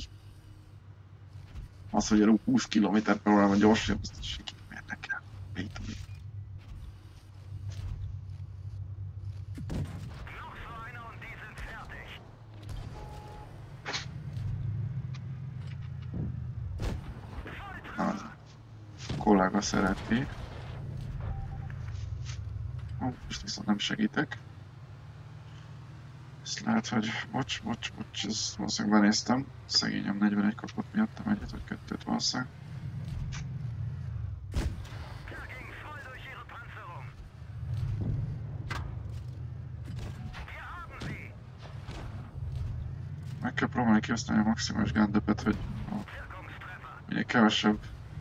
Az, hogy a húsz kilométer per órában gyorsan, azt senki nem érdekel. Pay to win. Az a kollega szereti. Ó, most viszont nem segítek. Ezt lehet, hogy bocs, bocs, bocs, ezt valószínűleg benéztem. Szegényem negyvenegy kapott miattam egyet vagy kettőt valószínűleg. Meg kell próbálni kihasználni a maximális Gundapet, hogy minél kevesebb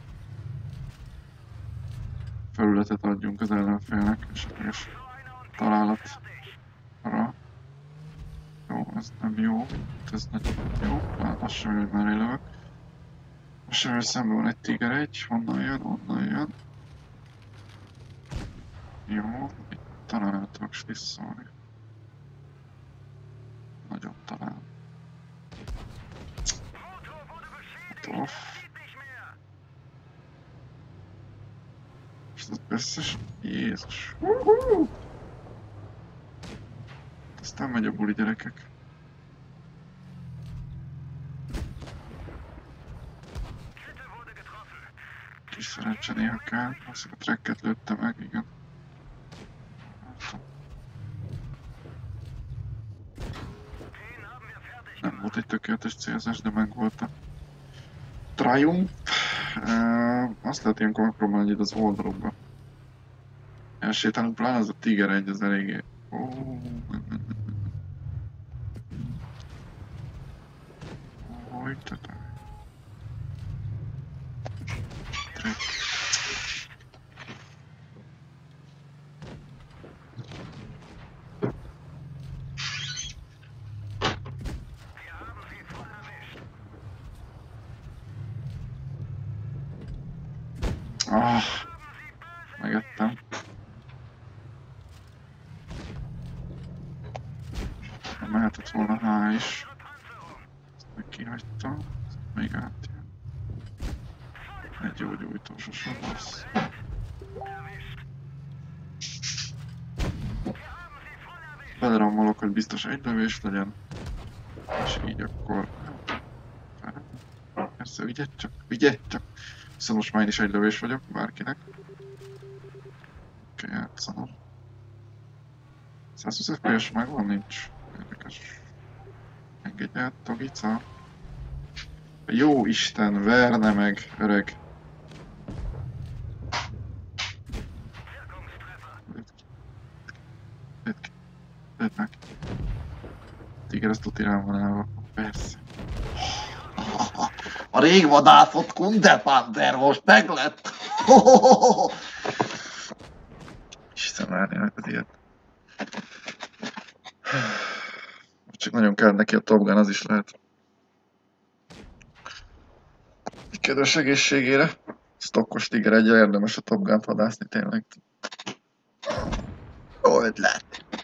felületet adjunk az ellenfélnek, esetleges találatra. Jó, ez nem jó, ez nagyon jó, az sem jó, hogy már élövök. Most sem, hogy szemben van egy Tiger egy, honnan jön, onnan jön. Jó, itt talán el tudok slisszolni. Nagyon talán. Off. És az összes... Jézus! Aztán megy a buli, gyerekek. Kis szerencse néha kell. Azt a tracket lőtte meg, igen. Nem volt egy tökéletes célzás, de meg volt a Triumph. Uh, azt lehet ilyenkor megpróbálni itt az oldalukba. Elsétálunk, pláne az a Tiger egy, az eléggé... Oh. Hogy te... Track. Ah, megettem. Mehetett volna há is. Ezt meg kihagytam. Még átjön. Egy gyógyújtó sosem lesz. Beleramolok, hogy biztos egy lövés legyen. És így akkor... persze, vigyed csak, vigyed csak. Viszont most már én is egy lövés vagyok, bárkinek. Oké, okay, játszanom. százhúsz ef pé es megvan, nincs. Érdekes. Engedj át, Togica. Jó Isten, verne meg, öreg. Lőd meg. Tiger, ezt tuti rám van állva. Persze. A rég vadászott Kundepanzer most meglett! Isten, várni meg az ilyet. Csak nagyon kell neki a Top Gun, az is lehet. Kedves egészségére. Stokkos Tiger egyel érdemes a Top Gun-t vadászni tényleg. Jó ötlet!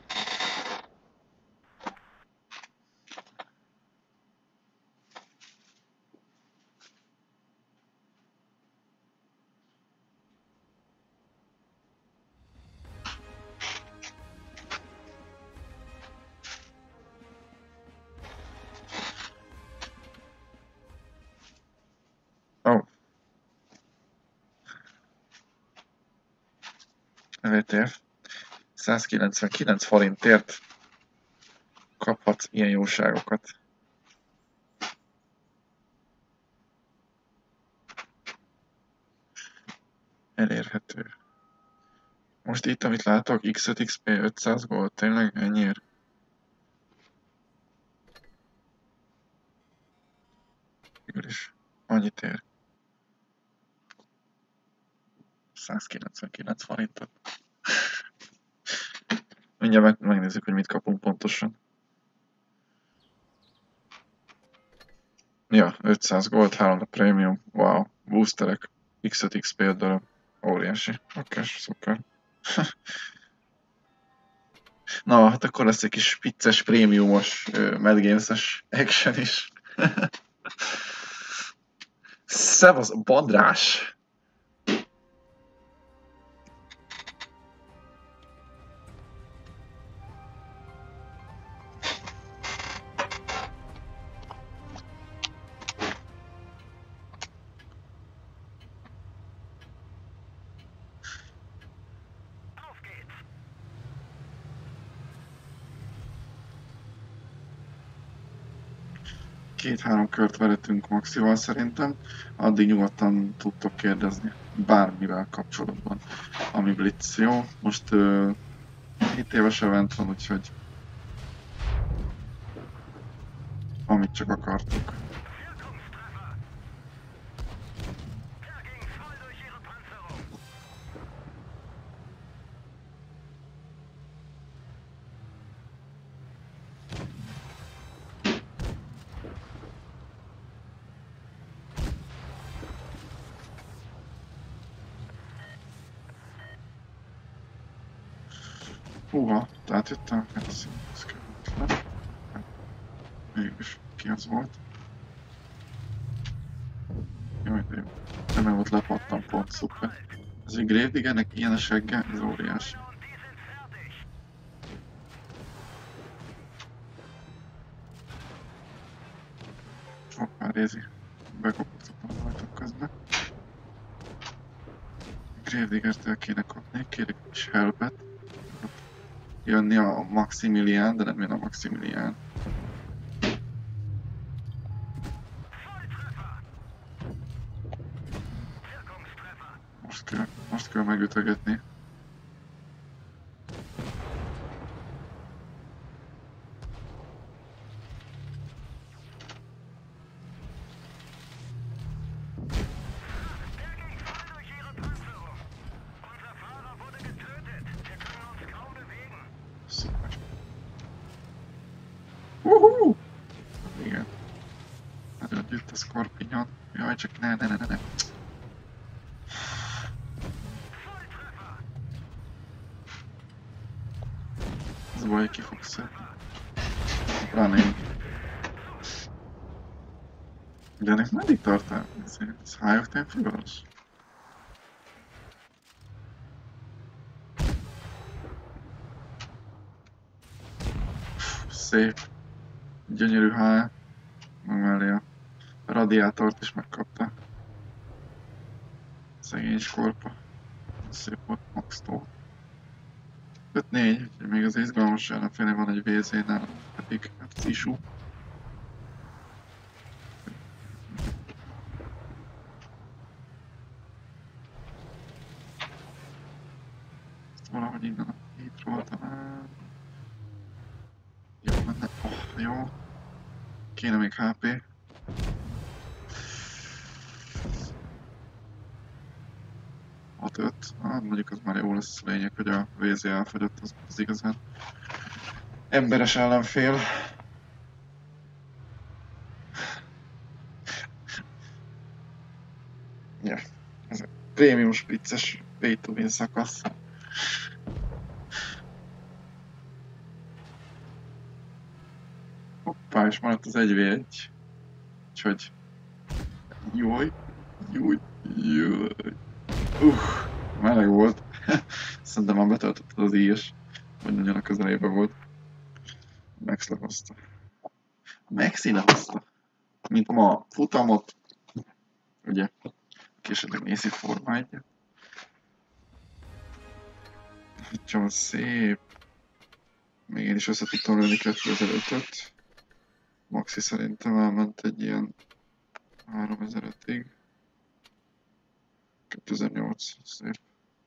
Oh. vé té ef. százkilencvenkilenc forintért kaphatsz ilyen jóságokat. Elérhető. Most itt, amit látok, iksz öt iksz pé ötszáz gold, tényleg ennyiért? Végül is annyit ér. százkilencvenkilenc forintot. Mindjárt meg, megnézzük, hogy mit kapunk pontosan. Ja, ötszáz gold, három a prémium. Wow, boosterek. iksz öt iksz pé öt darab. Óriási. Oké, szuper. Na, hát akkor lesz egy kis vicces, prémiumos, uh, Mad Games-es action is. Szevasz, Bandrás! Két-három kört veretünk maxival szerintem, addig nyugodtan tudtok kérdezni bármivel kapcsolatban, ami Blitz. Jó, most uh, hét éves event van, úgyhogy amit csak akartok. Húha, tehát jöttem, ez követlen. Mégis ki az volt? Jaj, de jó. Nem volt lepattam pont, szuper. Ez egy Gravediggernek ilyen a segge, ez óriási. Hoppá, Rézi. Bekopogtatom rajtok közben. Gravediggert el kéne kapni, kérek is helpet. Jönni a Maximilian, de nem jön a Maximilian. Most kell, most kell megütögetni. Uhú! Igen. Nagyon jött a Scorpion. Jaj, csak ne, ne, ne, ne, ne. Ez baj, ki fog szedni. Running. De ennek meddig tart el? Ez High Octane figures? Szép. Gyönyörű há. Meg mellé a A radiátort is megkapta. Szegény skorpa. Szép volt Max-tól. öt négy, úgyhogy még az izgalmas ellenféle van egy vé zé, nálam pedig hát az issue. Ezt valahogy innen a hitról talán... Jó menne, oh, jó. Kéne még há pé. hat öt, ah, mondjuk az már jó lesz, lényeg, hogy a vé zé elfogyott, az, az igazán emberes ellenfél. Ja, ez a prémium spritzes pay to win szakasz. Hoppá, és maradt az egy vé egy. Úgyhogy... Jaj, jaj, jaj. Uh, meleg volt. Szerintem már betöltötted az íjas. Vagy nagyon a közelébe volt. Max lehozta. Maxi lehozta. Mint ma futamot. Ugye? Aki esetleg nézi Forma egyet. Nagyon szép. Még én is össze tudtam lőni kétezer-ötöt. Maxi szerintem elment egy ilyen háromezer-ötig. kétezer-nyolc, szép.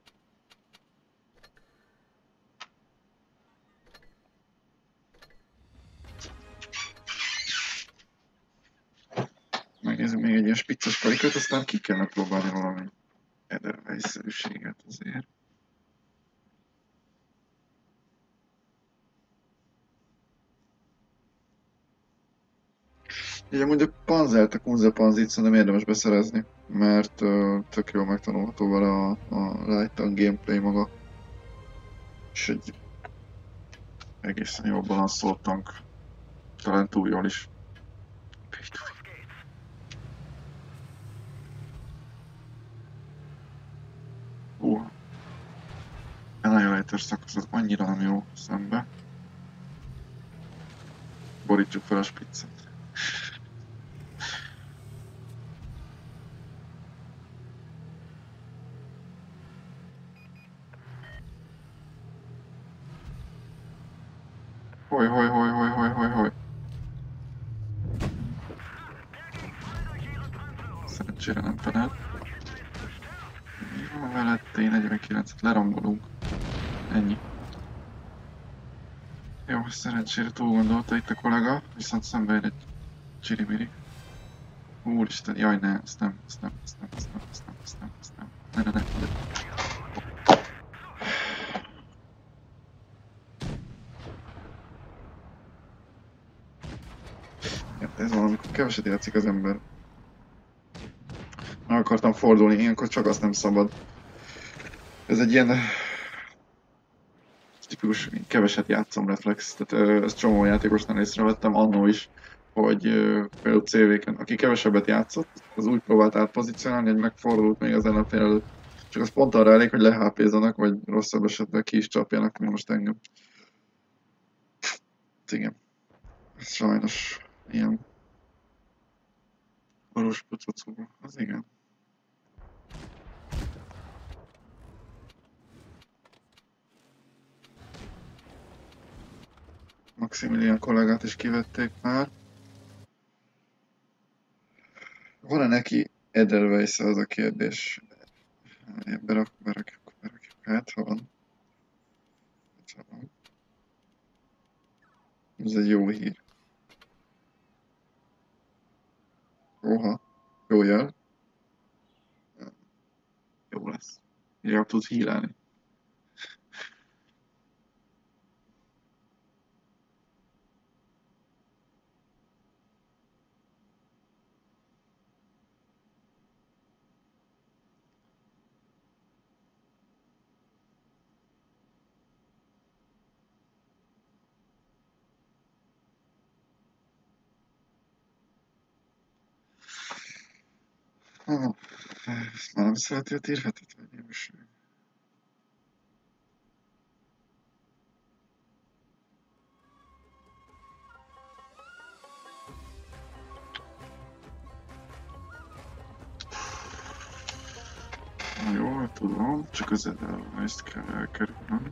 Megnézzük még egy ilyen spicces karikát, aztán ki kellene próbálni valami Edelweiss-szerűséget azért. Ugye mondjuk Panzert, a Kunze Panzit szerintem érdemes beszerezni, mert uh, tök jól megtanulható vele a, a Light-tan gameplay maga. És egy egészen jól balanszolt tank. Talán túl jól is. Uh. Annihilator szakaszat annyira nem jó szembe. Borítsuk fel a spiccet. Hoj, hoj, hoj, hoj, hoj, hoj, hoj. Szerencsére nem felelt. Jó, vele té negyvenkilencet lerombolunk. Ennyi. Jó, szerencsére túl gondolta itt a kollega, viszont szembe jön egy csirimiri. Úristen, jaj ne, ezt nem, ezt nem, ezt nem, ezt nem, ezt nem, ezt nem, ezt nem. Ne, ne, ne, ne. Ja, ez van, amikor keveset játszik az ember. Meg akartam fordulni, ilyenkor csak azt nem szabad. Ez egy ilyen... tipikus, keveset játszom reflex, tehát ezt csomó játékosnál észrevettem annó is, hogy például cé vé-ken, aki kevesebbet játszott, az úgy próbált átpozícionálni, hogy megfordult még az ellenfél előtt. Csak az pont arra elég, hogy lehá-pézzanak, vagy rosszabb esetben ki is csapjanak, mint most engem. Igen. Ez sajnos ilyen valós pucocó, az igen. Maximilian kollégát is kivették már. Van-e neki Edelweiss, az a kérdés? Berak, berakjuk, berakjuk. Hát, ha van. Hát, ha van. Ez egy jó hír. Oha, jó jel. Jó lesz. Jól tud hírálni. Ah, ezt már nem szereti a tírhetet, vagy én is. Tudom, csak az Edelweiss-t kell elkerülnöm.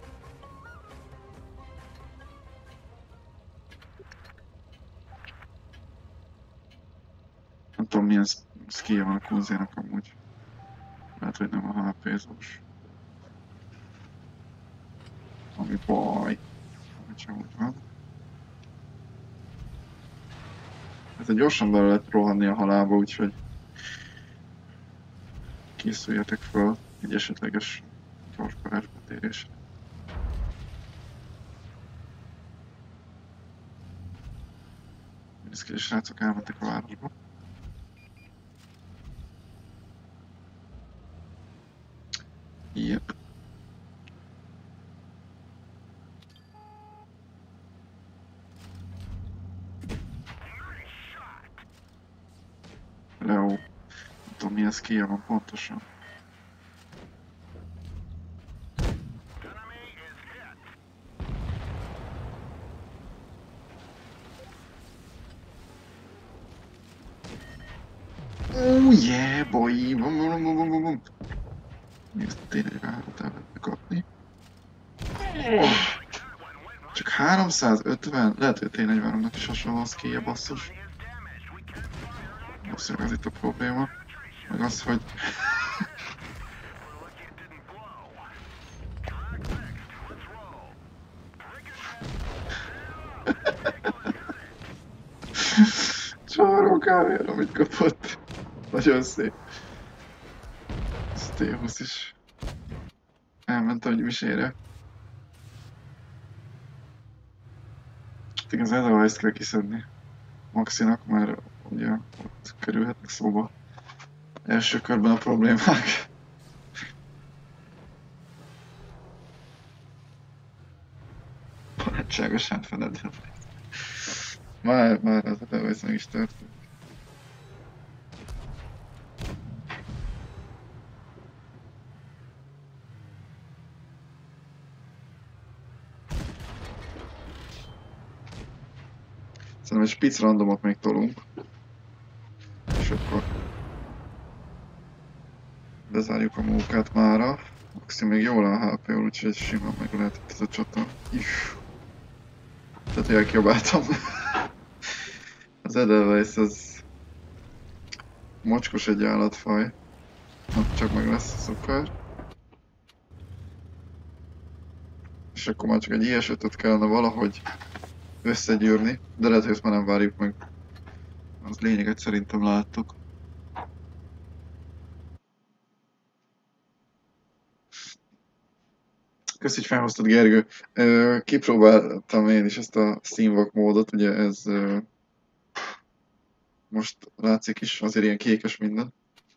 Nem tudom milyen skill van a Kunzénak amúgy. Lehet, hogy nem a há pé-zós. Ami baj. Hogy sem úgy van. Hát gyorsan bele lehet rohanni a halálba, úgyhogy készüljetek fel egy esetleges gyorsparás betérésre. Mindezkedés srácok elmentek a városba. Yep. Leo. Nem tudom milyen skill van pontosan. Oh yeah boy! Bum, bum, bum, bum, bum. Nézd, tényleg ráhat el lehetne kapni. Oh. Csak háromszázötven? Lehet, hogy tényleg váromnak is hasonló a skillje, basszus. Valószínűleg az itt a probléma. Meg az, hogy... Csaró kávéra, amit kapott. Nagyon szép. Stéhusz is elment a misére. Igen, az Edelweiss-t kell kiszedni Maxinak, mert ugye ott kerülhetnek szóba első körben a problémák. Barátságos átfeded. Már, már az Edelweiss meg is történt. Szerintem egy spic randomot még tolunk. És akkor bezárjuk a munkát mára. Maxi még jól áll há pé-ül, úgyhogy simán meg lehetett ez a csata. Iff. Tehát elkiabáltam. Az Edelweiss az mocskos egy állatfaj. Na, csak meg lesz szuper. És akkor már csak egy i es ötöt kellene valahogy összegyűrni, de lehet, hogy ezt már nem várjuk meg. Az lényeget szerintem láttuk. Kösz, hogy felhoztad, Gergő. Kipróbáltam én is ezt a színvak módot, ugye ez most látszik is, azért ilyen kékes minden.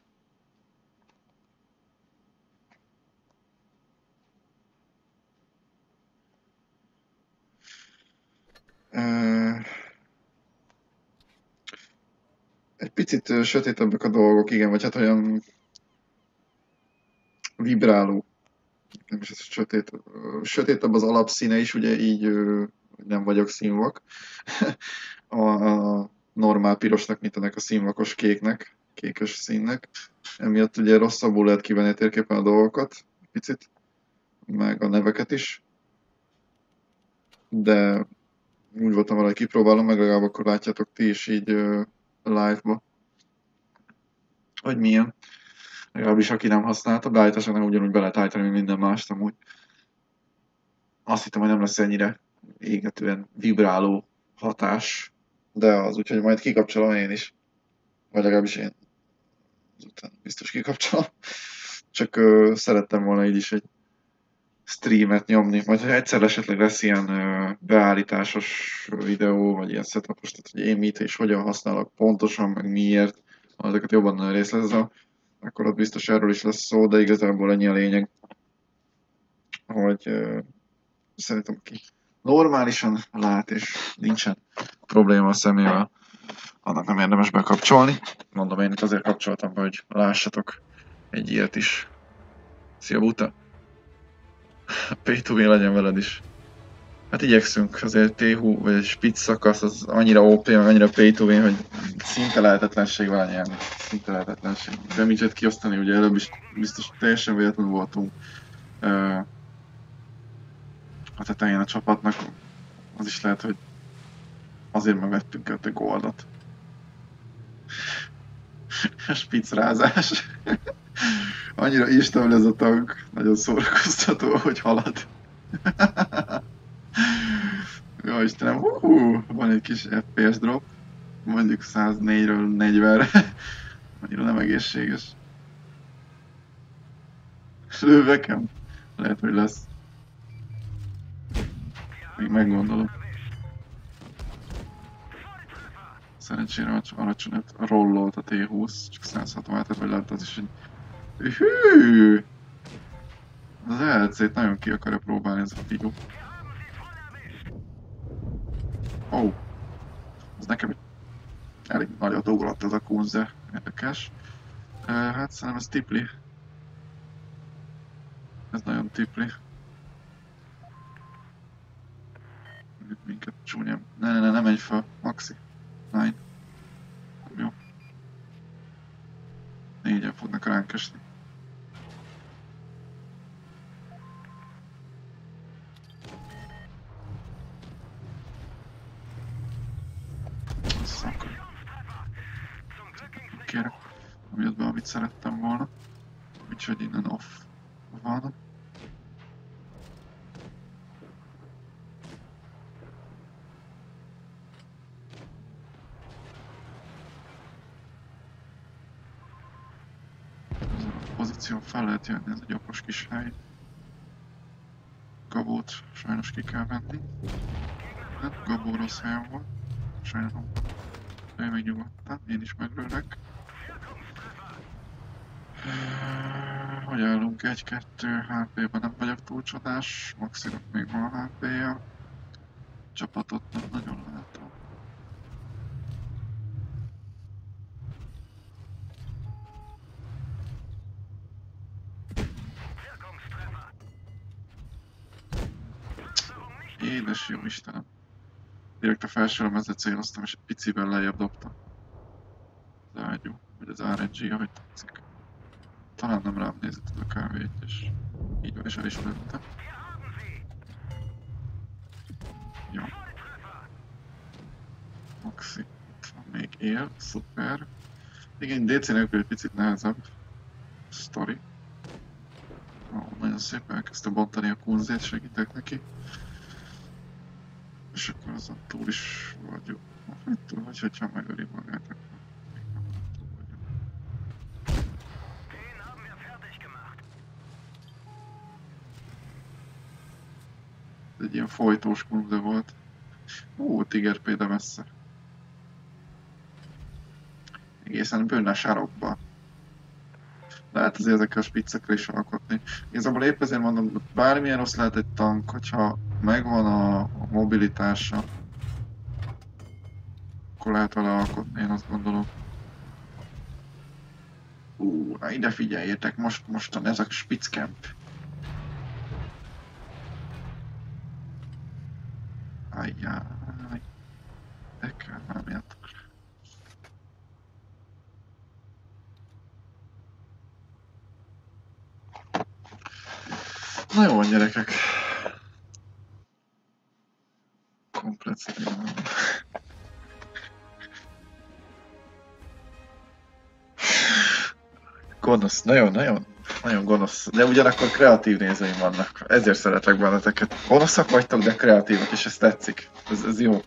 Egy picit sötétebbek a dolgok, igen, vagy hát olyan vibráló. Nem is ez sötét. Sötétebb az alapszíne is, ugye így nem vagyok színvak. A, a normál pirosnak, mint ennek a színvakos kéknek, kékes színnek. Emiatt ugye rosszabbul lehet kivenni a térképen a dolgokat, picit, meg a neveket is. De úgy voltam vele, hogy kipróbálom, meg legalább akkor látjátok ti is így uh, live-ba, hogy milyen. Legalábbis aki nem használta, beállításan nem ugyanúgy be lehet állítani, mint minden mást amúgy. Azt hittem, hogy nem lesz ennyire égetően vibráló hatás, de az, úgyhogy majd kikapcsolom én is. Vagy legalábbis én azután biztos kikapcsolom. Csak uh, szerettem volna így is egy streamet nyomni, majd ha egyszer esetleg lesz ilyen uh, beállításos videó, vagy ilyen setupos, tehát hogy én mit és hogyan használok pontosan, meg miért, azokat jobban részletezem, akkor ott biztos erről is lesz szó, de igazából ennyi a lényeg, hogy uh, szerintem aki normálisan lát és nincsen probléma a szemével, annak nem érdemes bekapcsolni. Mondom, én itt azért kapcsoltam be, hogy lássatok egy ilyet is. Szia, buta! pé kettő vé legyen veled is. Hát igyekszünk, azért té hú vagy spitz szakasz az annyira ó pé, meg annyira pay to win, hogy szinte lehetetlenség vele nyerni. Szinte lehetetlenség. De mit kiosztani, ugye előbb is biztos teljesen véletlenül voltunk uh, a tetején a csapatnak. Az is lehet, hogy azért már vettünk öt goldot. Spitz rázás. Annyira instabil ez a tank, nagyon szórakoztató, hogy halad. Jó Istenem, hú, van egy kis ef pé es drop, mondjuk száznégyről negyvenre, annyira nem egészséges. Lővekem? Lehet, hogy lesz. Még meggondolom. Szerencsére alacsony a rollolt a té húsz, csak száz hatvanhét, vagy lehet az is, hogy... Hű! Az el cét nagyon ki akarja próbálni ez a fiú. Ó! Oh. Ez nekem elég nagyot ugrott ez a kunze. Érdekes. Uh, hát szerintem ez tipli. Ez nagyon tipli. Minket csúnyám. Ne, ne, ne, ne menj fel. Maxi. Nine. Nem jó. Négyen fognak ránk esni. Kérek, ami jött be, amit szerettem volna. Úgyhogy innen off van. A pozíción fel lehet jönni, ez egy okos kis hely. Gabót sajnos ki kell venni. Nem, Gabó rossz helyen volt. Sajnálom. Ő még nyugodtan, én is meglőlek. Hogy állunk? egy-kettő há pé-ben nem vagyok túl csodás, Maxinak még van há pé-ja. Csapatot nem nagyon látom. Édes jó Istenem. Direkt a felső lemezre céloztam és egy picivel lejjebb dobtam. Az ágyú, vagy az er en gé, ahogy tetszik. Talán nem rám nézett ez a kávét, és így van, és el is lőttem. Jó. Maxi, itt van még él, szuper. Igen, dé cé nélkül egy picit nehezebb sztori. Ó, nagyon szépen elkezdte bontani a kunzét, segítek neki. És akkor azon túl is vagyunk. Hát túl vagy, hogyha megöli magát, akkor még nem túl vagyunk. Ez egy ilyen folytós kunze volt. Ó, Tiger P-de messze. Egészen bőne a sarokba. Lehet azért ezekkel a spiccekre is alkotni. Igazából épp ezért mondom, bármilyen rossz lehet egy tank, hogyha megvan a, a mobilitása, akkor lehet vele alkotni, én azt gondolom. Ú, na ide figyeljétek, most, mostan ez a spiccamp. Ajjaj, de kell vámjátok. Na jó van, gyerekek. Komplet szerintem. Gonosz, nagyon, nagyon, nagyon gonosz. De ugyanakkor kreatív nézőim vannak. Ezért szeretek benneteket. Gonoszak vagytok, de kreatívak, és ez tetszik. Ez, ez jó.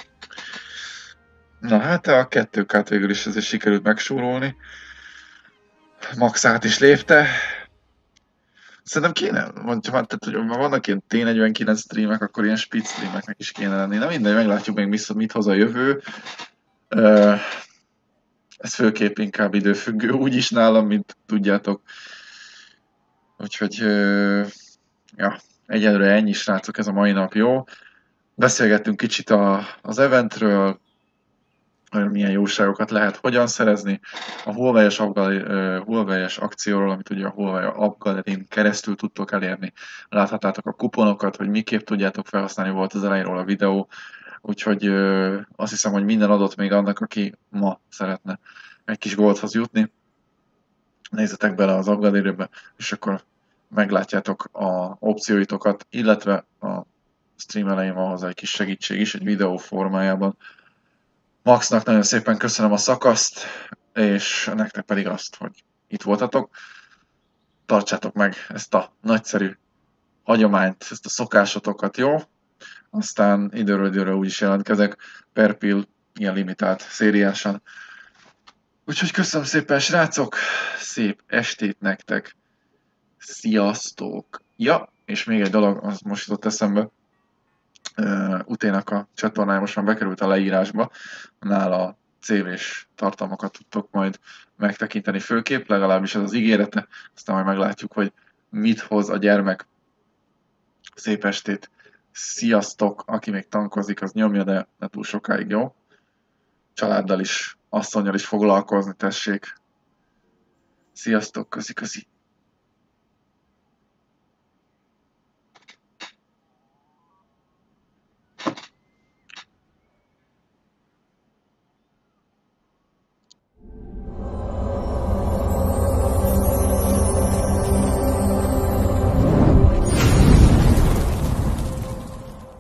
Na hát a kettő kát végül is ezért sikerült megsúrolni. Max át is lépte. Szerintem kéne, mondjuk, tehát, hogy vannak ilyen té negyvenkilenc streamek, akkor ilyen spitz streameknek is kéne lenni. Na mindegy, meglátjuk még mit, mit hoz a jövő. Uh, ez főképp inkább időfüggő, úgyis nálam, mint tudjátok. Úgyhogy, uh, ja, egyelőre ennyi, srácok, ez a mai nap jó. Beszélgettünk kicsit a, az eventről, hogy milyen jóságokat lehet hogyan szerezni. A Huawei-es Huawei akcióról, amit ugye a Huawei App Gallery-n keresztül tudtok elérni. Láthattátok a kuponokat, hogy miképp tudjátok felhasználni, volt az elejéről a videó, úgyhogy ö, azt hiszem, hogy minden adott még annak, aki ma szeretne egy kis goldhoz jutni. Nézzetek bele az App Gallery-be, és akkor meglátjátok a opcióitokat, illetve a stream elején van hozzá egy kis segítség is, egy videó formájában. Maxnak nagyon szépen köszönöm a szakaszt, és nektek pedig azt, hogy itt voltatok. Tartsátok meg ezt a nagyszerű hagyományt, ezt a szokásotokat, jó? Aztán időről időről úgyis jelentkezek, per pill, ilyen limitált, szériásan. Úgyhogy köszönöm szépen, srácok! Szép estét nektek! Sziasztok! Ja, és még egy dolog, az most jutott eszembe. Uh, Uténak a csatornája most már bekerült a leírásba, nála cé vés tartalmakat tudtok majd megtekinteni főképp, legalábbis ez az ígérete, aztán majd meglátjuk, hogy mit hoz a gyermek. Szép estét! Sziasztok! Aki még tankozik, az nyomja, de ne túl sokáig, jó? Családdal is, asszonnyal is foglalkozni, tessék! Sziasztok! Köszi, köszi!